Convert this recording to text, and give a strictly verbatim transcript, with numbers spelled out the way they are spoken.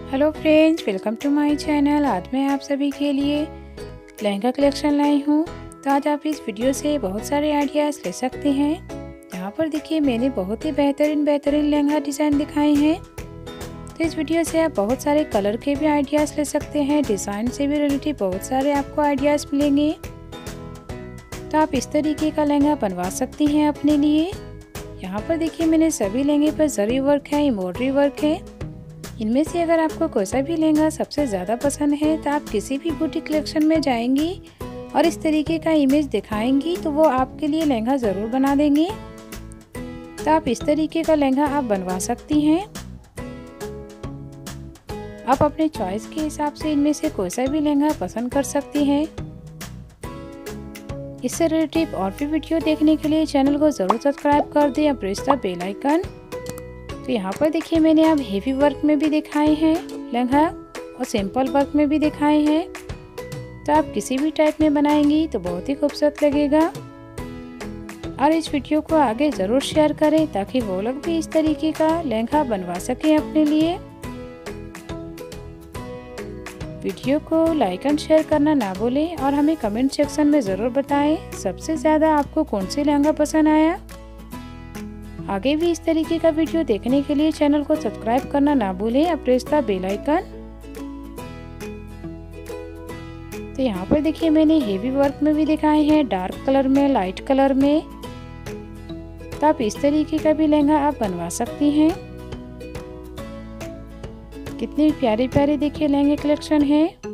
Hello friends, welcome to my channel. आज मैं आप सभी के लिए लहंगा कलेक्शन लाई हूँ। तो आज आप इस वीडियो से बहुत सारे आइडियाज़ ले सकते हैं। यहाँ पर देखिए मैंने बहुत ही बेहतरीन बेहतरीन लहंगा डिज़ाइन दिखाए हैं। तो इस वीडियो से आप बहुत सारे कलर के भी आइडियाज़ ले सकते हैं। डिज़ाइन से भी रिलेटेड बहुत सारे आपको आइडियाज़ मिलेंगे। तो आप इस तरीके का लहंगा बनवा सकती हैं अपने लिए। यहाँ पर देखिए मैंने सभी लहंगे पर जरी वर्क है, एम्ब्रॉयडरी वर्क है। इनमें से अगर आपको कोई सा भी लहंगा सबसे ज़्यादा पसंद है तो आप किसी भी बुटीक कलेक्शन में जाएंगी और इस तरीके का इमेज दिखाएंगी तो वो आपके लिए लहंगा ज़रूर बना देंगे। तो आप इस तरीके का लहंगा आप बनवा सकती हैं। आप अपने चॉइस के हिसाब से इनमें से कोई सा भी लहंगा पसंद कर सकती हैं। इससे रिलेटेड और भी वीडियो देखने के लिए चैनल को ज़रूर सब्सक्राइब कर दें और प्रेस द बेल आइकन। तो यहाँ पर देखिए मैंने अब हेवी वर्क में भी दिखाए हैं लहंगा और सिंपल वर्क में भी दिखाए हैं। तो आप किसी भी टाइप में बनाएंगी तो बहुत ही खूबसूरत लगेगा। और इस वीडियो को आगे ज़रूर शेयर करें ताकि वो लोग भी इस तरीके का लहंगा बनवा सकें अपने लिए। वीडियो को लाइक एंड शेयर करना ना भूलें और हमें कमेंट सेक्शन में ज़रूर बताएं सबसे ज़्यादा आपको कौन सी लहंगा पसंद आया। आगे भी इस तरीके का वीडियो देखने के लिए चैनल को सब्सक्राइब करना ना भूलें और प्रेस द बेल आइकन। तो यहाँ पर देखिए मैंने हेवी वर्क में भी दिखाए हैं, डार्क कलर में, लाइट कलर में। तो आप इस तरीके का भी लहंगा आप बनवा सकती हैं। कितने प्यारे प्यारे देखिए लहंगे कलेक्शन है।